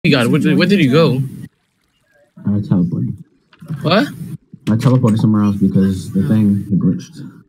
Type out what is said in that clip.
You got it. Where did you go? I teleported. What? I teleported somewhere else because the thing glitched.